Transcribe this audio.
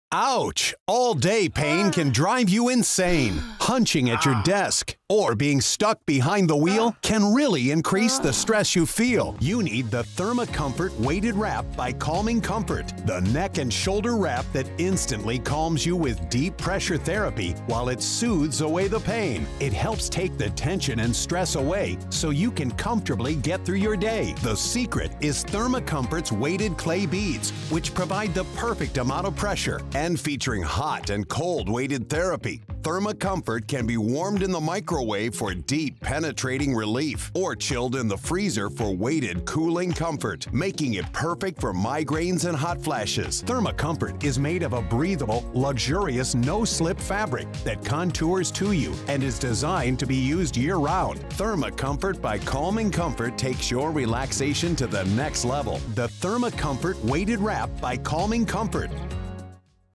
Ouch! All-day pain can drive you insane. Hunching at your desk or being stuck behind the wheel can really increase the stress you feel. You need the ThermaComfort Weighted Wrap by Calming Comfort, the neck and shoulder wrap that instantly calms you with deep pressure therapy while it soothes away the pain. It helps take the tension and stress away so you can comfortably get through your day. The secret is ThermaComfort's weighted clay beads, which provide the perfect amount of pressure, and featuring hot and cold weighted therapy. ThermaComfort can be warmed in the microwave for deep, penetrating relief or chilled in the freezer for weighted, cooling comfort, making it perfect for migraines and hot flashes. ThermaComfort is made of a breathable, luxurious, no-slip fabric that contours to you and is designed to be used year-round. ThermaComfort by Calming Comfort takes your relaxation to the next level. The ThermaComfort Weighted Wrap by Calming Comfort.